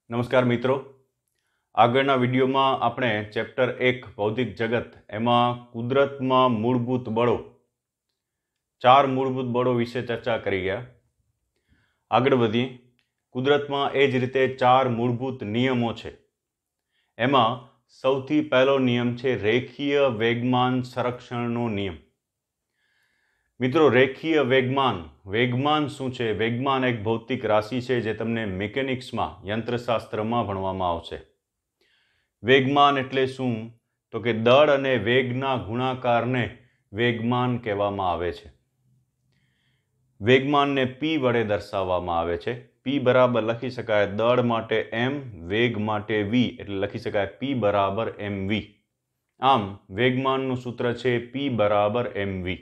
નમસ્કાર મિત્રો, આગળના વિડીયોમાં આપણે ચેપ્ટર 1 ભૌતિક જગત એમાં કુદરતમાં મૂળભૂત બળો 4 મૂળભૂત બળો વિશે ચર્ચા કરી ગયા. આગળ વધીએ. કુદરતમાં એ જ રીતે 4 મૂળભૂત નિયમો છે. એમાં સૌથી પહેલો નિયમ છે રેખીય વેગમાન સંરક્ષણનો નિયમ. મિત્રો, રેખીય વેગમાન શું છે? વેગમાન એક ભૌતિક રાશિ છે જે તમને મિકેનિક્સમાં યંત્રશાસ્ત્રમાં ભણવામાં આવશે. વેગમાન એટલે શું? તો કે દળ અને વેગના ગુણાકારને વેગમાન કહેવામાં આવે છે. વેગમાનને P વડે દર્શાવવામાં આવે છે. P બરાબર લખી શકાય દળ માટે m, વેગ માટે v, એટલે લખી શકાય P બરાબર mv. આમ વેગમાનનું સૂત્ર છે P બરાબર mv.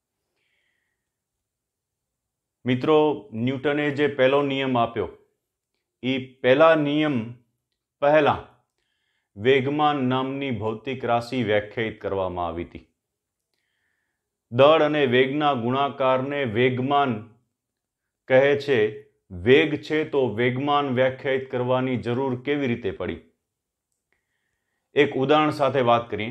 મિત્રો, ન્યૂટને જે પહેલો નિયમ આપ્યો એ પહેલા નિયમ પહેલા વેગમાન નામની ભૌતિક રાશિ વ્યાખ્યાયિત કરવામાં આવી હતી. દળ અને વેગના ગુણાકારને વેગમાન કહે છે. વેગ છે તો વેગમાન વ્યાખ્યાયિત કરવાની જરૂર કેવી રીતે પડી? એક ઉદાહરણ સાથે વાત કરીએ.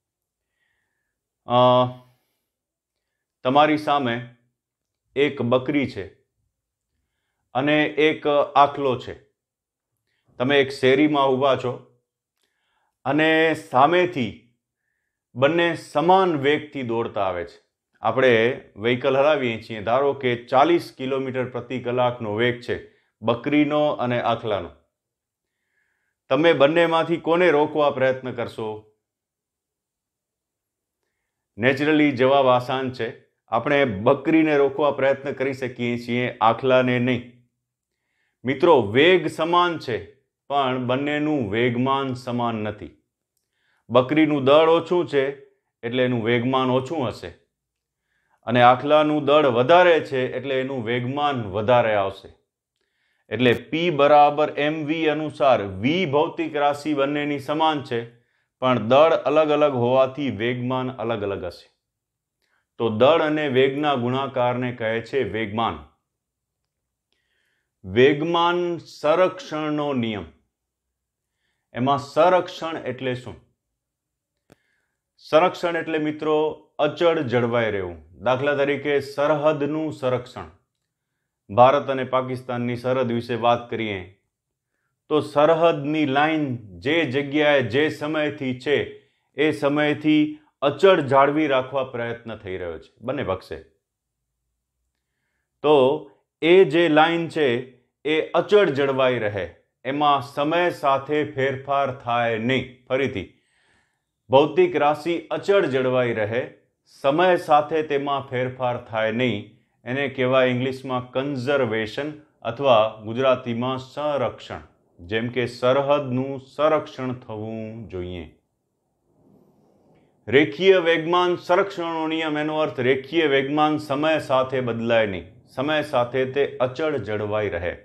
તમારી સામે એક બકરી છે અને એક આખલો છે. તમે એક શેરીમાં ઊભા છો અને સામેથી બંને સમાન વેગથી દોડતા આવે છે. આપણે વ્હીકલ હલાવીએ છીએ, ધારો કે 40 કિલોમીટર પ્રતિ કલાકનો વેગ છે બકરીનો અને આખલાનો. તમે બંનેમાંથી કોને રોકવા પ્રયત્ન કરશો? નેચરલી જવાબ આસાન છે. આપણે બકરીને રોકવા પ્રયત્ન કરી શકીએ છીએ, આખલાને નહીં. મિત્રો, વેગ સમાન છે પણ બંનેનું વેગમાન સમાન નથી. બકરીનું દળ ઓછું છે એટલે એનું વેગમાન ઓછું હશે, અને આખલાનું દળ વધારે છે એટલે એનું વેગમાન વધારે આવશે. એટલે P બરાબર mv અનુસાર v ભૌતિક રાશિ બંનેની સમાન છે, પણ દળ અલગ અલગ હોવાથી વેગમાન અલગ અલગ હશે. તો દળ અને વેગના ગુણાકારને કહે છે વેગમાન. વેગમાન સંરક્ષણનો નિયમ. એમાં સંરક્ષણ એટલે શું? સંરક્ષણ એટલે મિત્રો અચળ જળવાઈ રહેવું. દાખલા તરીકે સરહદનું સંરક્ષણ. ભારત અને પાકિસ્તાનની સરહદ વિશે વાત કરીએ તો સરહદની લાઈન જે જગ્યાએ જે સમયથી છે એ સમયથી અચળ જાળવી રાખવા પ્રયત્ન થઈ રહ્યો છે બંને પક્ષે. તો એ જે લાઈન છે એ અચળ જળવાઈ રહે, એમાં સમય સાથે ફેરફાર થાય નહીં. ફરીથી, ભૌતિક રાશિ અચળ જળવાઈ રહે, સમય સાથે તેમાં ફેરફાર થાય નહીં, એને કહેવાય ઇંગ્લિશમાં કન્ઝર્વેશન અથવા ગુજરાતીમાં સંરક્ષણ. જેમ કે સરહદનું સંરક્ષણ થવું જોઈએ. રેખીય વેગમાન સંરક્ષણનો નિયમ, એનો અર્થ રેખીય વેગમાન સમય સાથે બદલાય નહીં, સમય સાથે તે અચળ જળવાઈ રહે.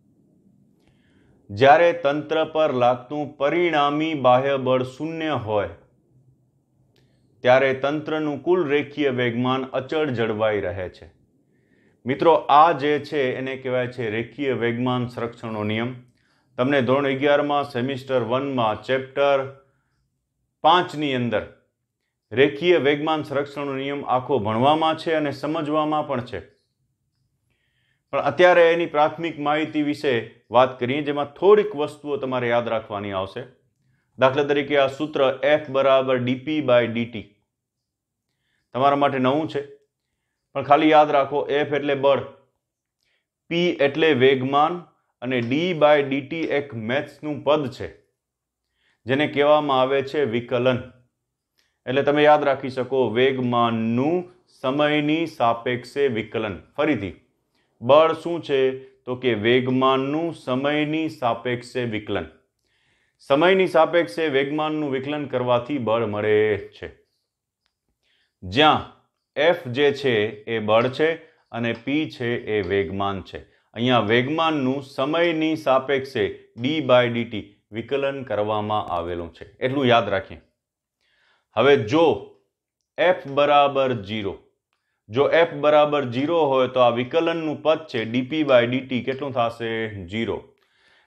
જ્યારે તંત્ર પર લાગતું પરિણામી બાહ્ય બળ શૂન્ય હોય ત્યારે તંત્રનું કુલ રેખીય વેગમાન અચળ જળવાઈ રહે છે. મિત્રો, આ જે છે એને કહેવાય છે રેખીય વેગમાન સંરક્ષણનો નિયમ. તમને ધોરણ 11માં સેમિસ્ટર 1માં ચેપ્ટર 5ની અંદર રેખીય વેગમાન સંરક્ષણનો નિયમ આખો ભણવામાં છે અને સમજવામાં પણ છે. પણ અત્યારે એની પ્રાથમિક માહિતી વિશે વાત કરીએ, જેમાં થોડીક વસ્તુઓ તમારે યાદ રાખવાની આવશે. દાખલા તરીકે આ સૂત્ર F બરાબર dp/dt તમારા માટે નવું છે, પણ ખાલી યાદ રાખો. F એટલે બળ, P એટલે વેગમાન અને d/dt એક મેથ્સનું પદ છે જેને કહેવામાં આવે છે વિકલન. એટલે તમે યાદ રાખી શકો વેગમાનનું સમયની સાપેક્ષે વિકલન. ફરીથી, બળ શું છે? તો કે વેગમાનનું સમયની સાપેક્ષે વિકલન. સમયની સાપેક્ષે વેગમાનનું વિકલન કરવાથી બળ મળે છે. જ્યાં F જે છે એ બળ છે અને P છે એ વેગમાન છે. અહીંયા વેગમાનનું સમયની સાપેક્ષે d/dt વિકલન કરવામાં આવેલું છે, એટલું યાદ રાખીએ. હવે જો F બરાબર 0, જો F બરાબર 0 હોય તો આ વિકલનનું પદ છે dp/dt કેટલું થશે? 0.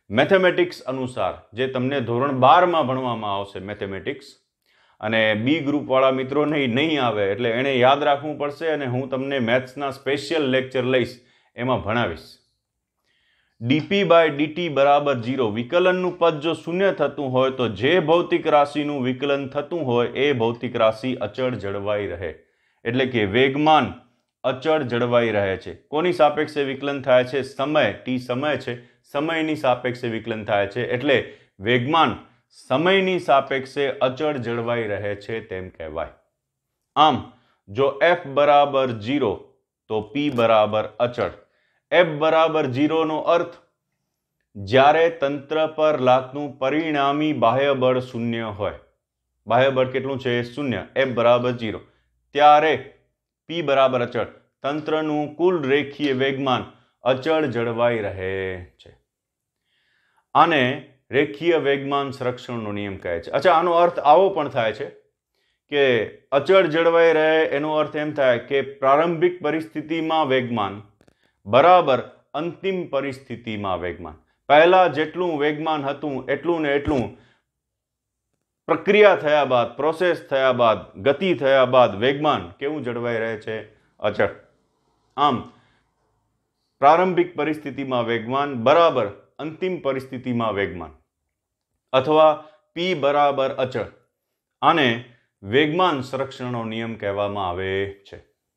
મેથેમેટિક્સ અનુસાર જે તમને ધોરણ 12માં ભણવામાં આવશે મેથેમેટિક્સ, અને બી ગ્રુપવાળા મિત્રોને નહીં આવે એટલે એણે યાદ રાખવું પડશે, અને હું તમને મેથ્સના સ્પેશિયલ લેક્ચર લઈશ, એમાં ભણાવીશ. ડીપી બાય ડીટી બરાબર 0. વિકલનનું પદ જો શૂન્ય થતું હોય તો જે ભૌતિક રાશિનું વિકલન થતું હોય એ ભૌતિક રાશિ અચળ જળવાઈ રહે. એટલે કે વેગમાન અચળ જળવાઈ રહે છે. કોની સાપેક્ષે વિકલન થાય છે? સમય, ટી સમય છે, સમયની સાપેક્ષે વિકલન થાય છે, એટલે વેગમાન સમયની સાપેક્ષે અચળ જળવાઈ રહે છે તેમ કહેવાય. આમ જો f બરાબર 0 તો p બરાબર અચળ. f બરાબર 0 નો અર્થ જ્યારે તંત્ર પર લાગતું પરિણામી બાહ્ય બળ શૂન્ય હોય. બાહ્ય બળ કેટલું છે? શૂન્ય. f બરાબર 0 ત્યારે p બરાબર અચળ. તંત્રનું કુલ રેખીય વેગમાન અચળ જળવાઈ રહે છે. આને રેખીય વેગમાન સંરક્ષણનો નિયમ કહે છે. અચ્છા, આનો અર્થ આવો પણ થાય છે કે અચળ જળવાઈ રહે એનો અર્થ એમ થાય કે પ્રારંભિક પરિસ્થિતિમાં વેગમાન બરાબર અંતિમ પરિસ્થિતિમાં વેગમાન. પહેલા જેટલું વેગમાન હતું એટલું ને એટલું પ્રક્રિયા થયા બાદ, પ્રોસેસ થયા બાદ, ગતિ થયા બાદ વેગમાન કેવું જળવાઈ રહે છે? અચળ. આમ પ્રારંભિક પરિસ્થિતિમાં વેગમાન બરાબર અંતિમ પરિસ્થિતિમાં વેગમાન, અથવા p બરાબર અચળ. આને વેગમાન સંરક્ષણનો નિયમ કહેવામાં આવે છે.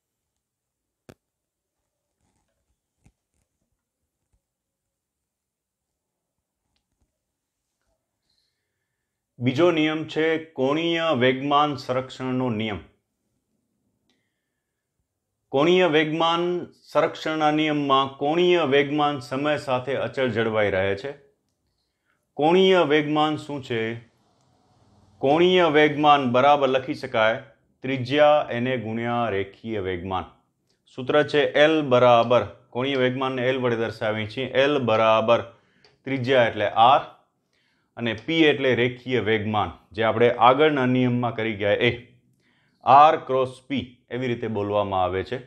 બીજો નિયમ છે કોણીય વેગમાન સંરક્ષણનો નિયમ. કોણીય વેગમાન સંરક્ષણના નિયમમાં કોણીય વેગમાન સમય સાથે અચળ જળવાઈ રહે છે. કોણીય વેગમાન શું છે? કોણીય વેગમાન બરાબર લખી શકાય ત્રિજ્યા એને ગુણ્યા રેખીય વેગમાન. સૂત્ર છે L બરાબર, કોણીય વેગમાનને L વડે દર્શાવીએ છીએ. L બરાબર ત્રિજ્યા એટલે R અને P એટલે રેખીય વેગમાન, જે આપણે આગળના નિયમમાં કરી ગયા એ. R ક્રોસ P એવી રીતે બોલવામાં આવે છે.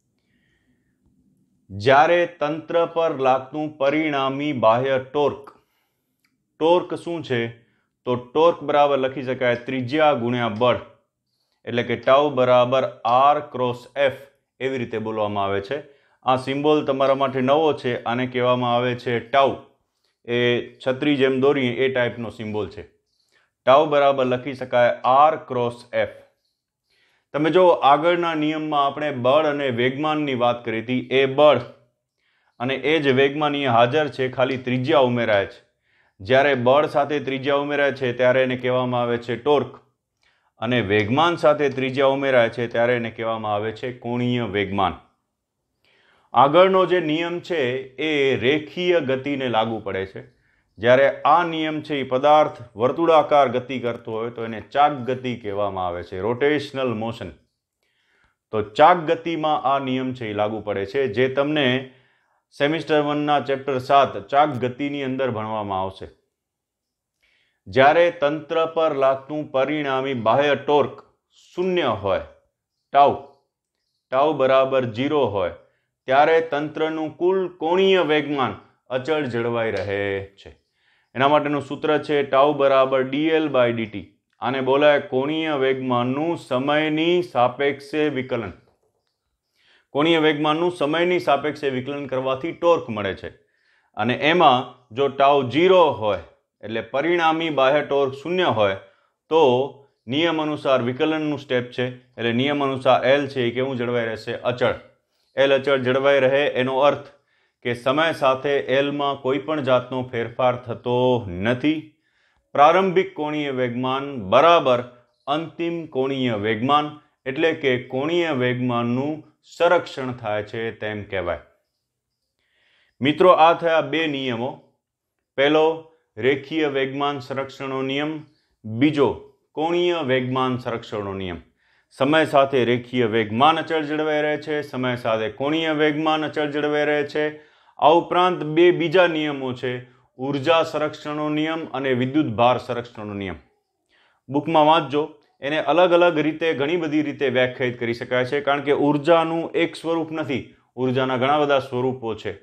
જ્યારે તંત્ર પર લાગતું પરિણામી બાહ્ય ટોર્ક, ટોર્ક શું છે? તો ટોર્ક બરાબર લખી શકાય ત્રિજ્યા ગુણ્યા બળ, એટલે કે ટાઉ બરાબર R ક્રોસ F એવી રીતે બોલવામાં આવે છે. આ સિમ્બોલ તમારા માટે નવો છે, આને કહેવામાં આવે છે ટાઉ. એ છત્રી જેમ દોરીએ એ ટાઈપનો સિમ્બોલ છે. ટાઉ બરાબર લખી શકાય R ક્રોસ F. તમે જો આગળના નિયમમાં આપણે બળ અને વેગમાનની વાત કરી હતી, એ બળ અને એ જ વેગમાન અહીંયા હાજર છે, ખાલી ત્રિજ્યા ઉમેરાય છે. જ્યારે બળ સાથે ત્રિજ્યા ઉમેરાય છે ત્યારે એને કહેવામાં આવે છે ટોર્ક, અને વેગમાન સાથે ત્રિજ્યા ઉમેરાય છે ત્યારે એને કહેવામાં આવે છે કોણીય વેગમાન. આગળનો જે નિયમ છે એ રેખીય ગતિને લાગુ પડે છે. જ્યારે આ નિયમ છે એ પદાર્થ વર્તુળાકાર ગતિ કરતો હોય તો એને ચાક ગતિ કહેવામાં આવે છે, રોટેશનલ મોશન. તો ચાક ગતિમાં આ નિયમ છે એ લાગુ પડે છે, જે તમને સેમિસ્ટર 1ના ચેપ્ટર 7 ચાક ગતિની અંદર ભણવામાં આવશે. જ્યારે તંત્ર પર લાગતું પરિણામી બાહ્ય ટોર્ક શૂન્ય હોય, ટાઉ બરાબર 0 હોય, ત્યારે તંત્રનું કુલ કોણીય વેગમાન અચળ જળવાઈ રહે છે. એના માટેનું સૂત્ર છે ટાઉ બરાબર dl બાય dt. આને બોલાય કોણીય વેગમાનનું સમયની સાપેક્ષે વિકલન. કોણીય વેગમાનનું સમયની સાપેક્ષે વિકલન કરવાથી ટોર્ક મળે છે, અને એમાં જો ટાઉ 0 હોય એટલે પરિણામી બાહ્ય ટોર્ક શૂન્ય હોય તો નિયમ અનુસાર વિકલનનું સ્ટેપ છે, એટલે નિયમ અનુસાર L છે એ કેવું જળવાઈ રહેશે? અચળ. L અચળ જળવાઈ રહે એનો અર્થ કે સમય સાથે L માં કોઈ પણ જાતનો ફેરફાર થતો નથી. પ્રારંભિક કોણીય વેગમાન બરાબર અંતિમ કોણીય વેગમાન, એટલે કે કોણીય વેગમાનનું સંરક્ષણ થાય છે તેમ કહેવાય. મિત્રો, આ થયા બે નિયમો. પહેલો રેખીય વેગમાન સંરક્ષણનો નિયમ, બીજો કોણીય વેગમાન સંરક્ષણનો નિયમ. સમય સાથે રેખીય વેગમાન અચળ જળવાઈ રહે છે, સમય સાથે કોણીય વેગમાન અચળ જળવાઈ રહે છે. આ ઉપરાંત બે બીજા નિયમો છે, ઉર્જા સંરક્ષણનો નિયમ અને વિદ્યુત ભાર સંરક્ષણનો નિયમ. બુકમાં વાંચજો. એને અલગ અલગ રીતે ઘણી બધી રીતે વ્યાખ્યાયિત કરી શકાય છે, કારણ કે ઉર્જાનું એક સ્વરૂપ નથી, ઉર્જાના ઘણા બધા સ્વરૂપો છે.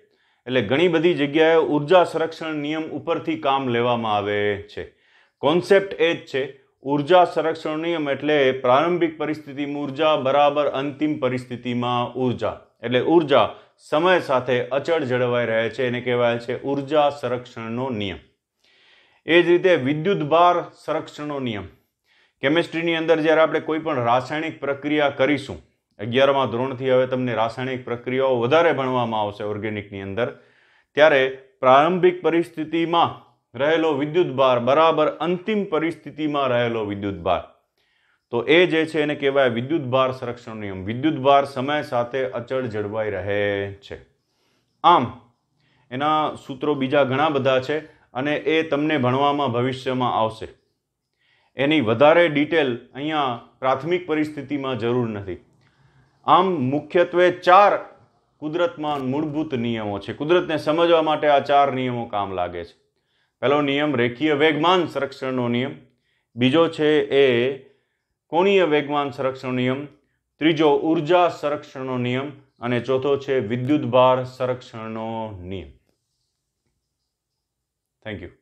એટલે ઘણી બધી જગ્યાએ ઉર્જા સંરક્ષણ નિયમ ઉપરથી કામ લેવામાં આવે છે. કોન્સેપ્ટ એ જ છે. ઉર્જા સંરક્ષણ નિયમ એટલે પ્રારંભિક પરિસ્થિતિમાં ઉર્જા બરાબર અંતિમ પરિસ્થિતિમાં ઉર્જા, એટલે ઉર્જા સમય સાથે અચળ જળવાઈ રહે છે, એને કહેવાય છે ઉર્જા સંરક્ષણનો નિયમ. એ જ રીતે વિદ્યુત ભાર સંરક્ષણનો નિયમ. કેમિસ્ટ્રીની અંદર જ્યારે આપણે કોઈ પણ રાસાયણિક પ્રક્રિયા કરીશું, 11મા ધોરણથી હવે તમને રાસાયણિક પ્રક્રિયાઓ વધારે ભણવામાં આવશે ઓર્ગેનિકની અંદર, ત્યારે પ્રારંભિક પરિસ્થિતિમાં રહેલો વિદ્યુત ભાર બરાબર અંતિમ પરિસ્થિતિમાં રહેલો વિદ્યુત ભાર, તો એ જે છે એને કહેવાય વિદ્યુત ભાર સંરક્ષણ નિયમ. વિદ્યુત ભાર સમય સાથે અચળ જળવાઈ રહે છે. આમ એના સૂત્રો બીજા ઘણા બધા છે અને એ તમને ભણવામાં ભવિષ્યમાં આવશે. એની વધારે ડિટેલ અહીંયા પ્રાથમિક પરિસ્થિતિમાં જરૂર નથી. આમ મુખ્યત્વે 4 કુદરતમાં મૂળભૂત નિયમો છે. કુદરતને સમજવા માટે આ 4 નિયમો કામ લાગે છે. પહેલો નિયમ રેખીય વેગમાન સંરક્ષણનો નિયમ, બીજો છે એ કોણીય વેગમાન સંરક્ષણનો નિયમ, ત્રીજો ઉર્જા સંરક્ષણનો નિયમ અને ચોથો છે વિદ્યુત ભાર સંરક્ષણનો નિયમ. Thank you.